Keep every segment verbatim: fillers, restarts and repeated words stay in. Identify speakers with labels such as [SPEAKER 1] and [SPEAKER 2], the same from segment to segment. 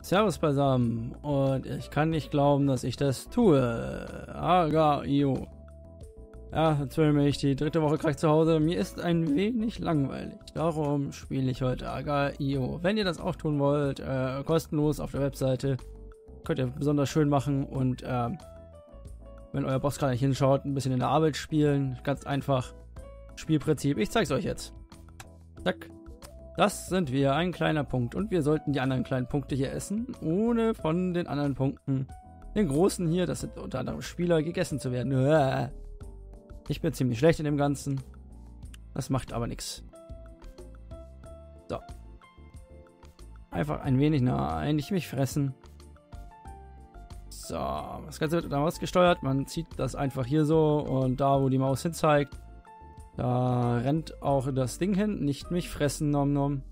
[SPEAKER 1] Servus beisammen und ich kann nicht glauben, dass ich das tue. Aga-io. Ja, jetzt will mich die dritte Woche krank zu Hause. Mir ist ein wenig langweilig. Darum spiele ich heute Aga-io. Wenn ihr das auch tun wollt, äh, kostenlos auf der Webseite, könnt ihr besonders schön machen und äh, wenn euer Boss gerade nicht hinschaut, ein bisschen in der Arbeit spielen. Ganz einfach. Spielprinzip. Ich zeig's euch jetzt. Zack. Das sind wir, ein kleiner Punkt. Und wir sollten die anderen kleinen Punkte hier essen, ohne von den anderen Punkten, den großen hier, das sind unter anderem Spieler, gegessen zu werden. Ich bin ziemlich schlecht in dem Ganzen. Das macht aber nichts. So. Einfach ein wenig, nein, nicht mich fressen. So, das Ganze wird dann ausgesteuert. Man zieht das einfach hier so und da, wo die Maus hin zeigt, da rennt auch das Ding hin. Nicht mich fressen, nom nom.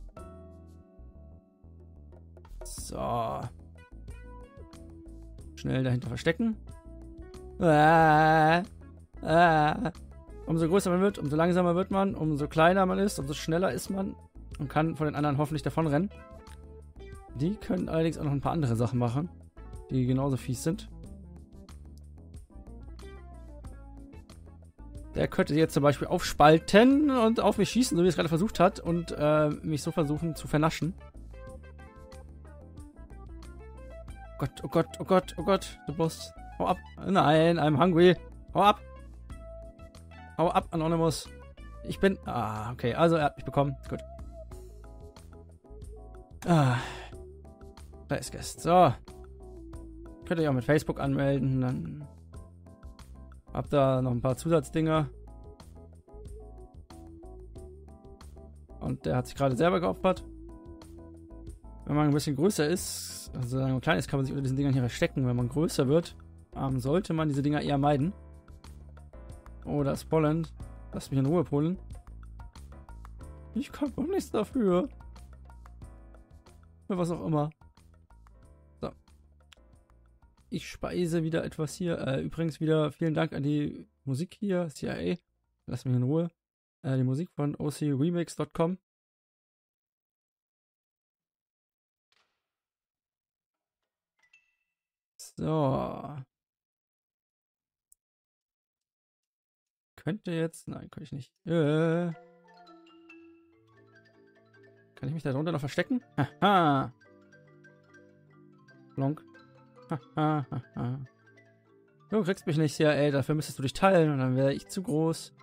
[SPEAKER 1] So. Schnell dahinter verstecken. Ah, ah. Umso größer man wird, umso langsamer wird man, umso kleiner man ist, umso schneller ist man und kann von den anderen hoffentlich davonrennen. Die können allerdings auch noch ein paar andere Sachen machen, die genauso fies sind. Der könnte jetzt zum Beispiel aufspalten und auf mich schießen, so wie er es gerade versucht hat, und äh, mich so versuchen zu vernaschen. Oh Gott, oh Gott, oh Gott, oh Gott, du Boss. Hau ab. Nein, I'm hungry. Hau ab. Hau ab, Anonymous. Ich bin... Ah, okay, also er hat mich bekommen. Gut. Ah. Da ist Guest. So. Könnt ihr euch auch mit Facebook anmelden, dann... Hab da noch ein paar Zusatzdinger. Und der hat sich gerade selber geopfert. Wenn man ein bisschen größer ist, also wenn man klein ist, kann man sich unter diesen Dingern hier verstecken. Wenn man größer wird, ähm, sollte man diese Dinger eher meiden. Oh, das ist Poland. Lass mich in Ruhe, Polen. Ich kann doch nichts dafür. Für was auch immer. So. Ich speise wieder etwas hier. Äh, übrigens wieder vielen Dank an die Musik hier, C I A. Lass mich in Ruhe. Äh, die Musik von O C remix Punkt com. So. Könnte jetzt... Nein, kann ich nicht. Äh. Kann ich mich da drunter noch verstecken? Haha. Blonk. Du kriegst mich nicht, ja, ey, dafür müsstest du dich teilen und dann wäre ich zu groß.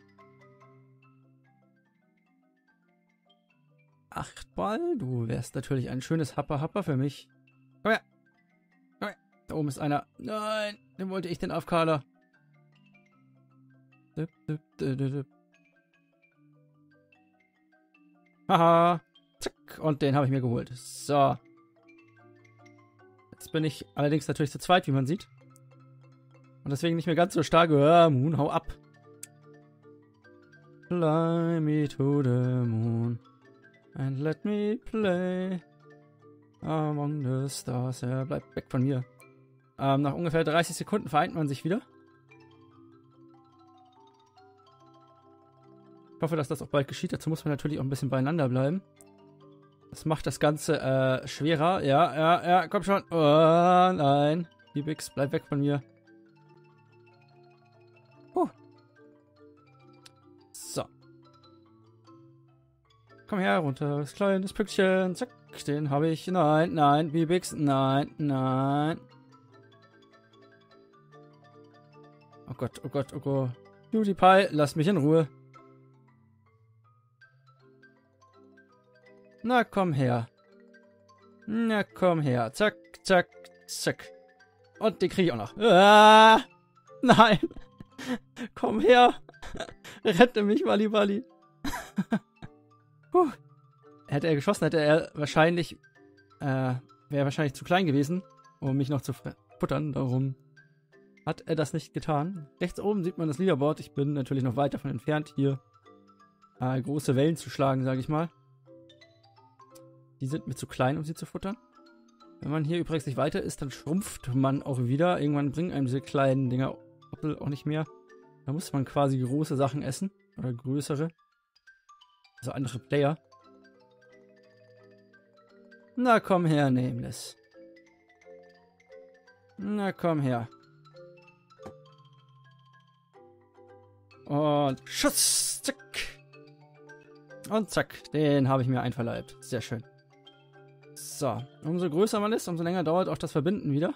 [SPEAKER 1] Acht Ball, du wärst natürlich ein schönes Happer-Happer für mich. Komm her. Komm her. Da oben ist einer. Nein, den wollte ich, den Afkaler. Haha. Zack, und den habe ich mir geholt. So. Jetzt bin ich allerdings natürlich zu zweit, wie man sieht. Und deswegen nicht mehr ganz so stark. Ja, Moon, hau ab. Fly me to the moon and let me play among the stars. Er bleibt weg von mir. Ähm, nach ungefähr dreißig Sekunden vereint man sich wieder. Ich hoffe, dass das auch bald geschieht. Dazu muss man natürlich auch ein bisschen beieinander bleiben. Das macht das Ganze äh, schwerer. Ja, ja, ja, komm schon. Oh, nein. Libix, bleib weg von mir. Huh. So. Komm her, runter. Das kleine Pünktchen. Zack, den habe ich. Nein, nein, Libix. Nein, nein. Oh Gott, oh Gott, oh Gott. PewDiePie, lass mich in Ruhe. Na, komm her. Na, komm her. Zack, zack, zack. Und den kriege ich auch noch. Ah, nein. Komm her. Rette mich, Wally Wally. Puh. Hätte er geschossen, hätte er wahrscheinlich, äh, wäre wahrscheinlich zu klein gewesen, um mich noch zu futtern. Darum hat er das nicht getan. Rechts oben sieht man das Leaderboard. Ich bin natürlich noch weit davon entfernt, hier äh, große Wellen zu schlagen, sage ich mal. Die sind mir zu klein, um sie zu futtern. Wenn man hier übrigens nicht weiter ist, dann schrumpft man auch wieder. Irgendwann bringen einem diese kleinen Dinger auch nicht mehr. Da muss man quasi große Sachen essen. Oder größere. Also andere Player. Na komm her, Nameless. Na komm her. Und Schuss. Zack. Und zack. Den habe ich mir einverleibt. Sehr schön. So. Umso größer man ist, umso länger dauert auch das Verbinden wieder.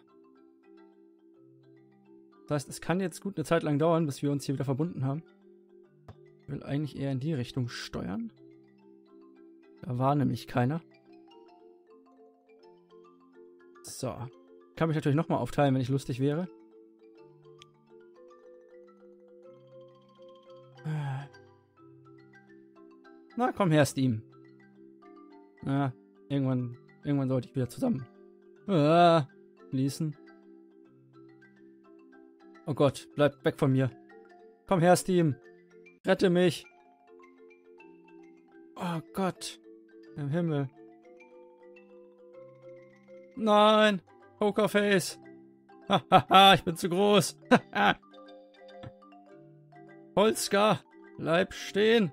[SPEAKER 1] Das heißt, es kann jetzt gut eine Zeit lang dauern, bis wir uns hier wieder verbunden haben. Ich will eigentlich eher in die Richtung steuern. Da war nämlich keiner. So. Kann mich natürlich nochmal aufteilen, wenn ich lustig wäre. Na, komm her, Steam. Na, irgendwann, irgendwann sollte ich wieder zusammen. Ah, fließen. Oh Gott, bleib weg von mir. Komm her, Steam. Rette mich. Oh Gott. Im Himmel. Nein. Pokerface. Hahaha, ich bin zu groß. Holzka, bleib stehen.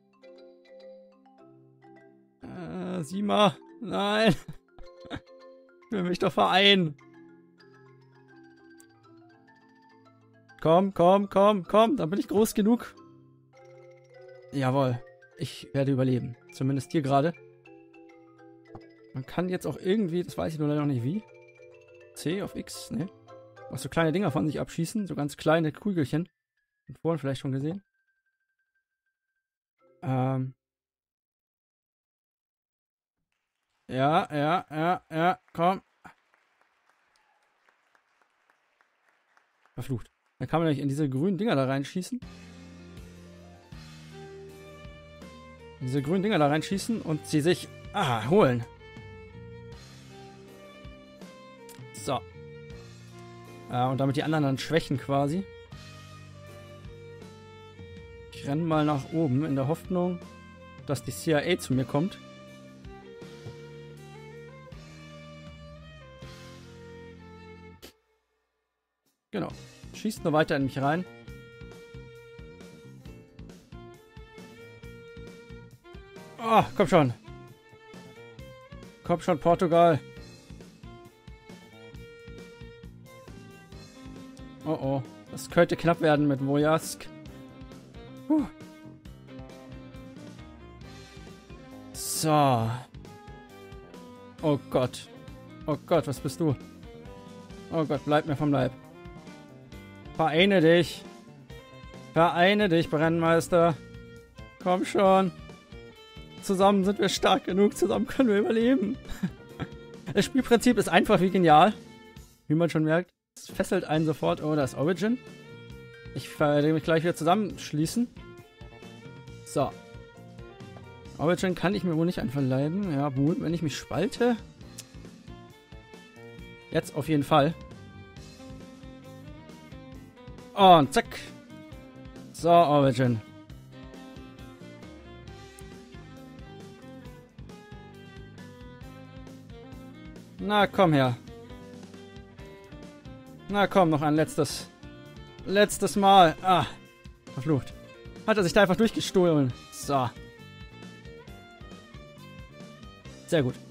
[SPEAKER 1] Äh, sieh mal. Nein. Ich will mich doch vereinen. Komm, komm, komm, komm. Dann bin ich groß genug. Jawohl. Ich werde überleben. Zumindest hier gerade. Man kann jetzt auch irgendwie, das weiß ich nur leider noch nicht wie. C auf X, ne? Auch so kleine Dinger von sich abschießen. So ganz kleine Kugelchen. Und vorhin vielleicht schon gesehen. Ähm. Ja, ja, ja, ja, komm. Verflucht. Da kann man nämlich in diese grünen Dinger da reinschießen. In diese grünen Dinger da reinschießen und sie sich ah, holen. So. Äh, und damit die anderen dann schwächen quasi. Ich renne mal nach oben in der Hoffnung, dass die C I A zu mir kommt. Genau. Schießt nur weiter in mich rein. Oh, komm schon. Komm schon, Portugal. Oh oh. Das könnte knapp werden mit Vojask. Huh. So. Oh Gott. Oh Gott, was bist du? Oh Gott, bleib mir vom Leib. Vereine dich. Vereine dich, Brennmeister. Komm schon. Zusammen sind wir stark genug. Zusammen können wir überleben. Das Spielprinzip ist einfach wie genial. Wie man schon merkt. Es fesselt einen sofort. Oh, das ist Origin. Ich werde mich gleich wieder zusammenschließen. So. Origin kann ich mir wohl nicht einverleiben. Ja, wohl, wenn ich mich spalte. Jetzt auf jeden Fall. Und zack. So, Origin. Na, komm her. Na, komm, noch ein letztes. Letztes Mal. Ah, verflucht. Hat er sich da einfach durchgestohlen. So. Sehr gut.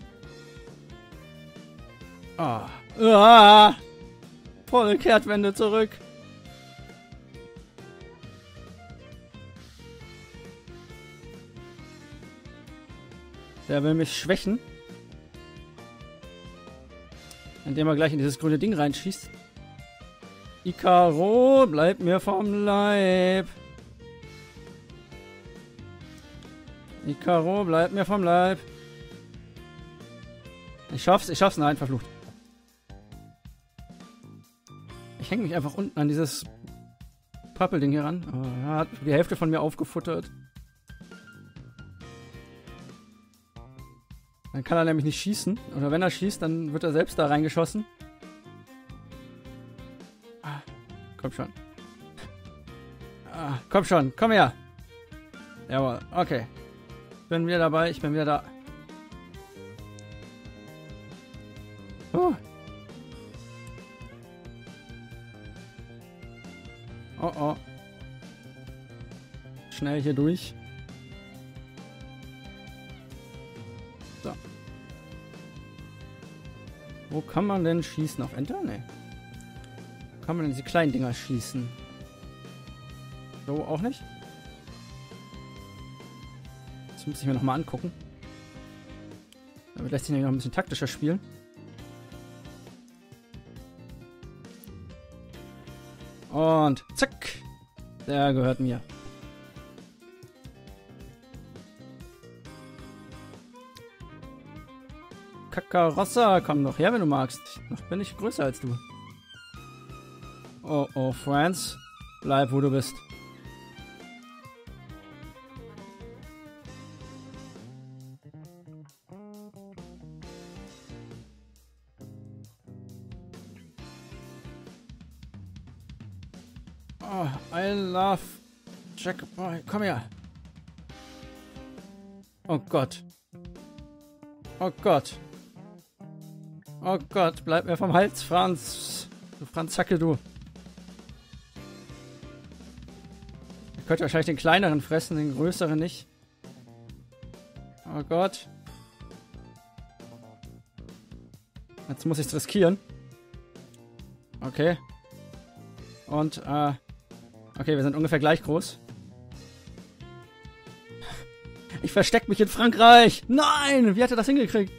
[SPEAKER 1] Ah. Ah. Volle Kehrtwende zurück. Der will mich schwächen. Indem er gleich in dieses grüne Ding reinschießt. Icaro, bleib mir vom Leib. Icaro, bleib mir vom Leib. Ich schaff's, ich schaff's. Nein, verflucht. Ich hänge mich einfach unten an dieses Pappelding hier ran. Oh, er hat die Hälfte von mir aufgefuttert. Dann kann er nämlich nicht schießen. Oder wenn er schießt, dann wird er selbst da reingeschossen. Ah, komm schon. Ah, komm schon, komm her. Jawohl, okay. Ich bin wieder dabei, ich bin wieder da. Oh. Oh oh. Schnell hier durch. So. Wo kann man denn schießen? Auf Enter? Nee. kann man denn diese kleinen Dinger schießen? So auch nicht? Das muss ich mir nochmal angucken. Damit lässt sich nämlich noch ein bisschen taktischer spielen. Und zack. Der gehört mir. Kakarossa, komm doch her, wenn du magst. Noch bin ich größer als du. Oh, oh, Franz. Bleib, wo du bist. Oh, I love Jack Boy. Komm her. Oh Gott. Oh Gott. Oh Gott, bleib mir vom Hals, Franz. Du Franzacke, du. Ich könnte wahrscheinlich den kleineren fressen, den größeren nicht. Oh Gott. Jetzt muss ich es riskieren. Okay. Und, äh... okay, wir sind ungefähr gleich groß. Ich versteck mich in Frankreich! Nein! Wie hat er das hingekriegt?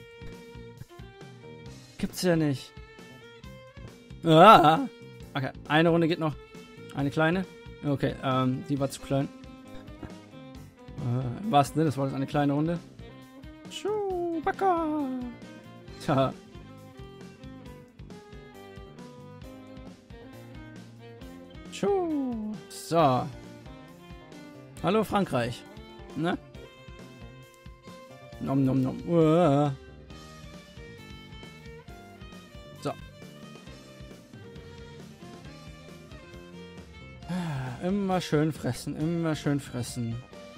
[SPEAKER 1] Gibt's ja nicht. Ah! Okay, eine Runde geht noch. Eine kleine. Okay, ähm, die war zu klein. Äh, im wahrsten Sinne des Wortes eine kleine Runde. Chewbacca! Tja. Tschu. So. Hallo Frankreich. Ne? Nom nom nom. Uah. So. Immer schön fressen, immer schön fressen.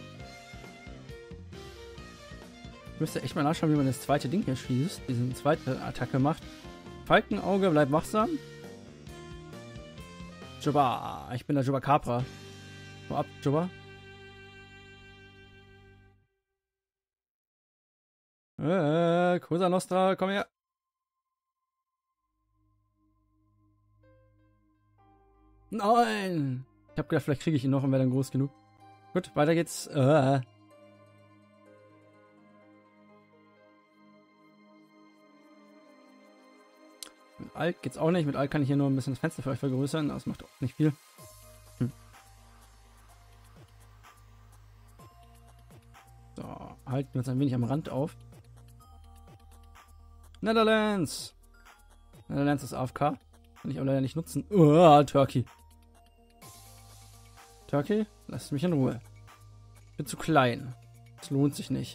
[SPEAKER 1] Ich müsste echt mal nachschauen, wie man das zweite Ding hier schießt. Diese zweite Attacke macht. Falkenauge, bleib wachsam. Jubba. Ich bin der Jubba Capra. Wo ab, Jubba? Äh, Cosa Nostra, komm her. Nein! Ich hab gedacht, vielleicht kriege ich ihn noch und wäre dann groß genug. Gut, weiter geht's. Äh. Mit Alt geht's auch nicht. Mit Alt kann ich hier nur ein bisschen das Fenster für euch vergrößern. Das macht auch nicht viel. Hm. So, halten wir uns ein wenig am Rand auf. Netherlands! Netherlands ist A F K. Kann ich aber leider nicht nutzen. Oh, Turkey. Turkey, lasst mich in Ruhe. Ich bin zu klein. Es lohnt sich nicht.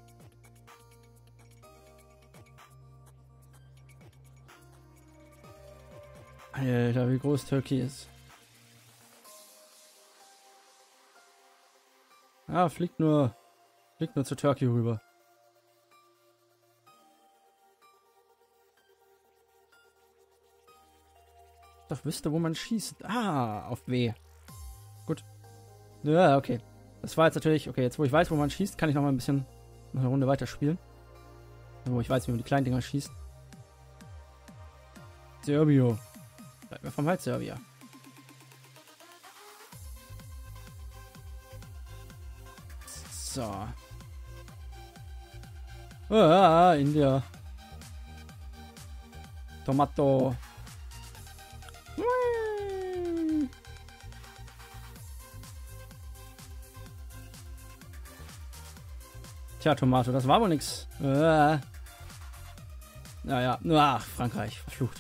[SPEAKER 1] Alter, wie groß Turkey ist. Ah, fliegt nur, fliegt nur zu Turkey rüber. Doch wüsste, wo man schießt. Ah, auf W. Gut. Ja, okay. Das war jetzt natürlich... Okay, jetzt wo ich weiß, wo man schießt, kann ich noch mal ein bisschen... noch eine Runde weiterspielen. Wo ich weiß, wie man die kleinen Dinger schießt. Serbio. Bleib mir vom Hals, Serbia. So. Ah, India. Tomato. Tja, Tomato, das war wohl nix. Äh. Naja, ach, Frankreich, verflucht.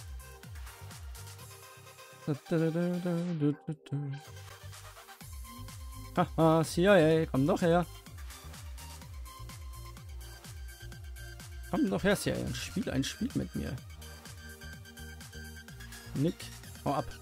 [SPEAKER 1] Haha, C I A, komm doch her. Komm doch her, C I A, und spiel ein Spiel mit mir. Nick, hau ab.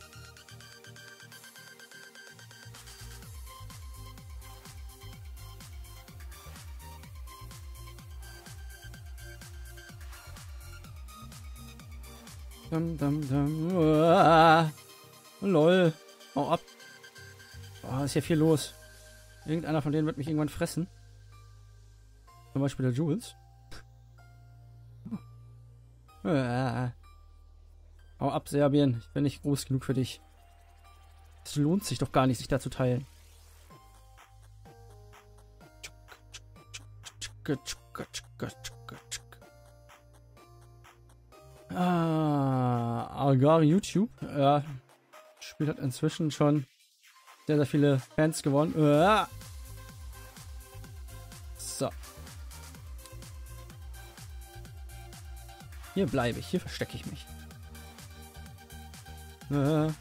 [SPEAKER 1] Dum, dum, dum. Uah. Lol. Hau ab. Oh, ist hier viel los. Irgendeiner von denen wird mich irgendwann fressen. Zum Beispiel der Jules. Uah. Hau ab, Serbien. Ich bin nicht groß genug für dich. Es lohnt sich doch gar nicht, sich da zu teilen. Ah, Algar YouTube. Ja, das Spiel hat inzwischen schon sehr, sehr viele Fans gewonnen. Ah. So. Hier bleibe ich, hier verstecke ich mich. Ah.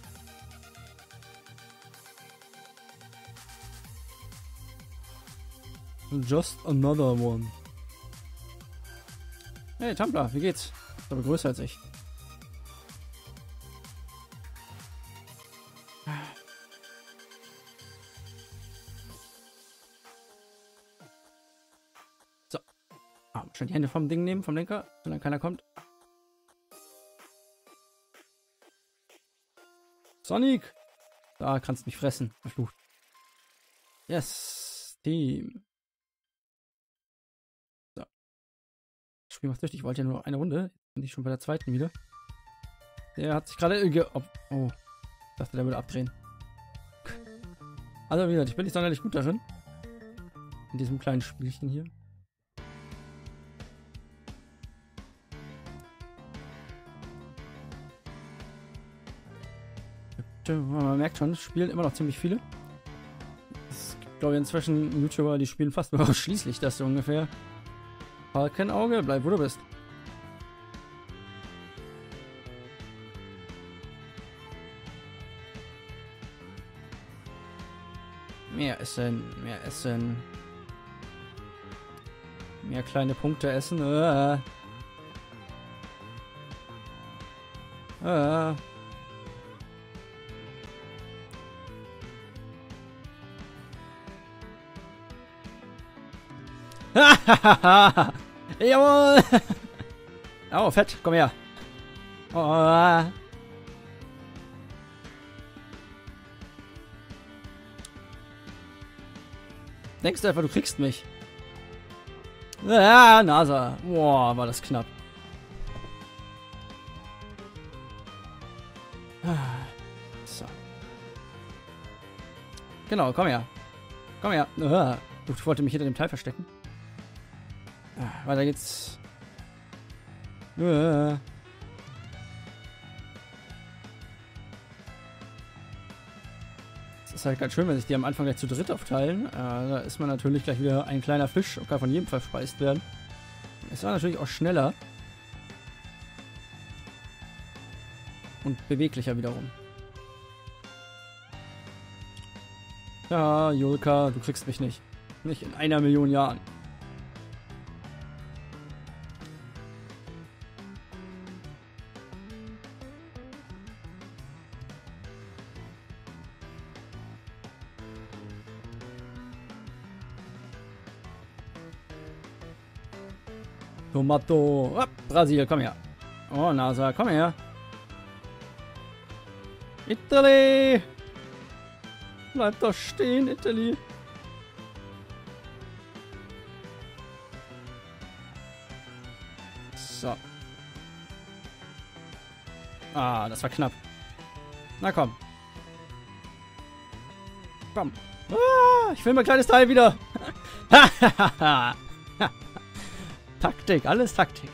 [SPEAKER 1] Just another one. Hey, Tumblr, wie geht's? Ist aber größer als ich. So. Ah, schon die Hände vom Ding nehmen, vom Lenker, solange keiner kommt. Sonic! Da kannst du mich fressen. Verflucht. Yes. Team. Das Spiel macht süchtig. Ich wollte ja nur eine Runde. Bin ich schon bei der zweiten wieder. Der hat sich gerade... Ge oh, oh. Ich dachte, der würde abdrehen. Also wie gesagt, ich bin nicht sonderlich gut darin. In diesem kleinen Spielchen hier. Man merkt schon, es spielen immer noch ziemlich viele. Es gibt, glaube ich, inzwischen YouTuber, die spielen fast ausschließlich das so ungefähr. Kein Auge, bleib wo du bist. Mehr essen, mehr essen. Mehr kleine Punkte essen. Äh. Äh. Hahaha! Jawohl! Oh, fett, komm her. Oh. Denkst du einfach, du kriegst mich? Ja, NASA. Boah, war das knapp. So. Genau, komm her. Komm her. Ich wollte mich hinter dem Teil verstecken. Weiter geht's. Es ist halt ganz schön, wenn sich die am Anfang gleich zu dritt aufteilen. Äh, da ist man natürlich gleich wieder ein kleiner Fisch und kann von jedem verspeist werden. Es war natürlich auch schneller. Und beweglicher wiederum. Ja, Julka, du kriegst mich nicht. Nicht in einer Million Jahren. Tomato. Oh, Brasil, komm her. Oh, NASA, komm her. Italy. Bleib doch stehen, Italy. So. Ah, das war knapp. Na komm. Komm. Ah, ich will mein kleines Teil wieder. Taktik, alles Taktik.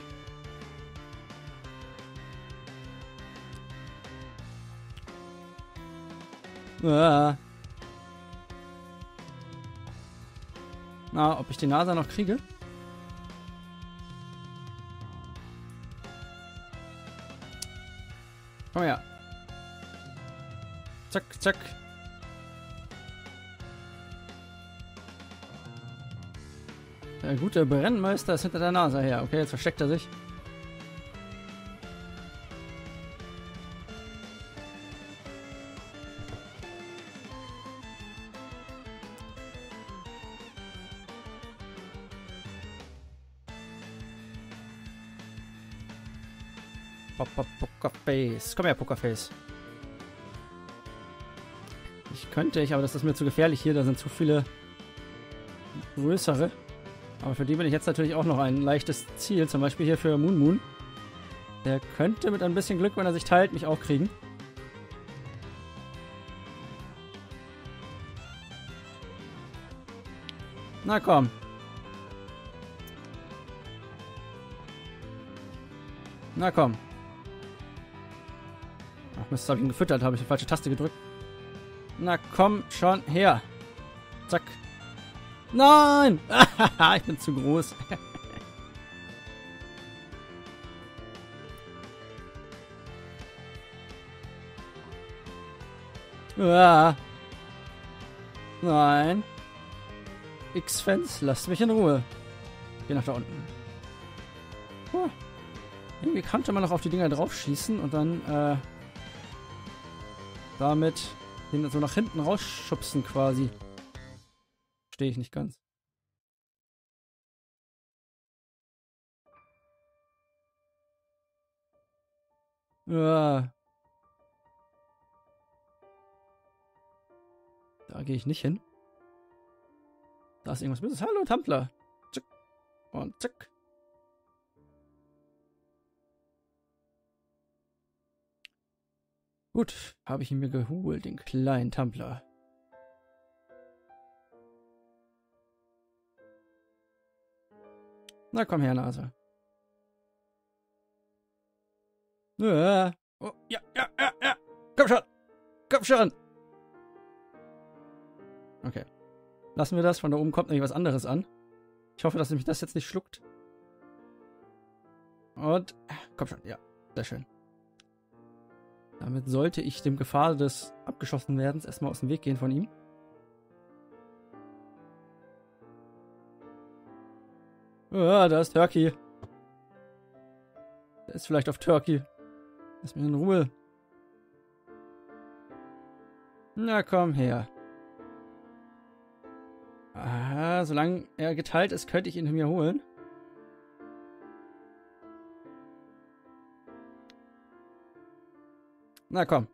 [SPEAKER 1] Ah. Na, ob ich die NASA noch kriege? Komm her. Zack, zack. Der gute Brennmeister ist hinter der Nase her. Okay, jetzt versteckt er sich. Pokerface. Komm her, Pokerface. Ich könnte ich, aber das ist mir zu gefährlich hier. Da sind zu viele größere. Aber für die bin ich jetzt natürlich auch noch ein leichtes Ziel. Zum Beispiel hier für Moon Moon. Der könnte mit ein bisschen Glück, wenn er sich teilt, mich auch kriegen. Na komm. Na komm. Ach Mist, habe ich ihn gefüttert, habe ich die falsche Taste gedrückt. Na komm schon her. Zack. Nein! Ich bin zu groß. Ah. Nein. X-Fans, lasst mich in Ruhe. Geh nach da unten. Huh. Irgendwie könnte man noch auf die Dinger drauf schießen und dann äh, damit den so nach hinten rausschubsen quasi. Verstehe ich nicht ganz. Ja. Da gehe ich nicht hin. Da ist irgendwas Böses. Hallo, Tampler. Zack. Und zack. Gut, habe ich ihn mir geholt, den kleinen Tampler. Na komm her, Nase. Ja. Oh, ja, ja, ja, ja. Komm schon. Komm schon. Okay. Lassen wir das. Von da oben kommt nämlich was anderes an. Ich hoffe, dass mich das jetzt nicht schluckt. Und komm schon. Ja, sehr schön. Damit sollte ich dem Gefahr des abgeschossen werdens erstmal aus dem Weg gehen von ihm. Ah, da ist Turkey. Der ist vielleicht auf Turkey. Lass mich in Ruhe. Na komm her. Ah, solange er geteilt ist, könnte ich ihn mir holen. Na komm.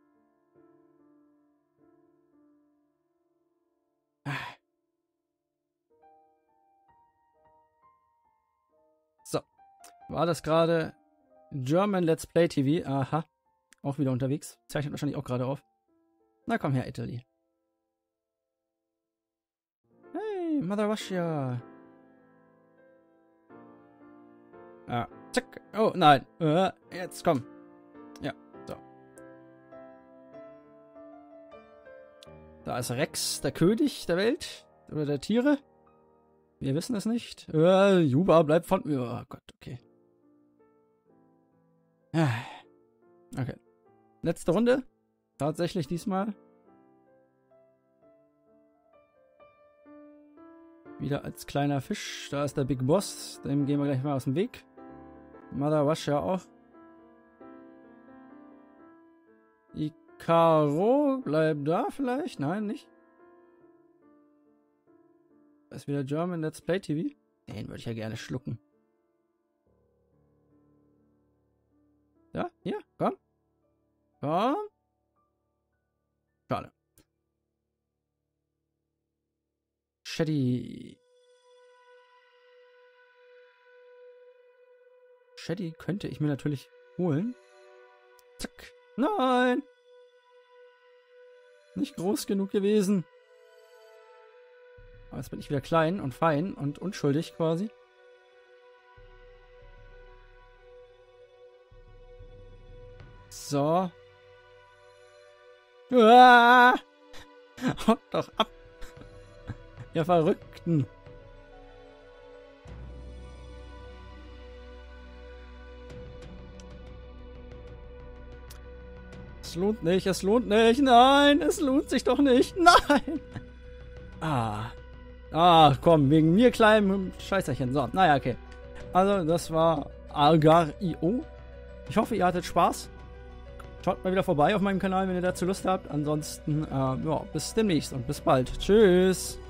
[SPEAKER 1] So. War das gerade German Let's Play T V? Aha. Auch wieder unterwegs. Zeichnet wahrscheinlich auch gerade auf. Na komm her, Italy. Hey, Mother Russia. Ah, zack. Oh, nein. Uh, jetzt komm. Ja, so. Da ist Rex, der König der Welt. Oder der Tiere. Wir wissen es nicht. Uh, Juba bleibt von mir. Oh Gott, okay. Okay. Letzte Runde. Tatsächlich diesmal. Wieder als kleiner Fisch. Da ist der Big Boss. Dem gehen wir gleich mal aus dem Weg. Mother Russia auch. Icaro bleibt da vielleicht? Nein, nicht. Da ist wieder German Let's Play T V. Den würde ich ja gerne schlucken. Ja, hier, komm. Komm. Schade. Shady. Shady könnte ich mir natürlich holen. Zack. Nein. Nicht groß genug gewesen. Aber jetzt bin ich wieder klein und fein und unschuldig quasi. So. Uah! Haut doch ab. Ihr Verrückten. Es lohnt nicht, es lohnt nicht. Nein, es lohnt sich doch nicht. Nein. Ah. Ah, komm, wegen mir kleinem Scheißerchen. So, naja, okay. Also, das war Algar Punkt i o. Ich hoffe, ihr hattet Spaß. Schaut mal wieder vorbei auf meinem Kanal, wenn ihr dazu Lust habt. Ansonsten, äh, ja, bis demnächst und bis bald. Tschüss.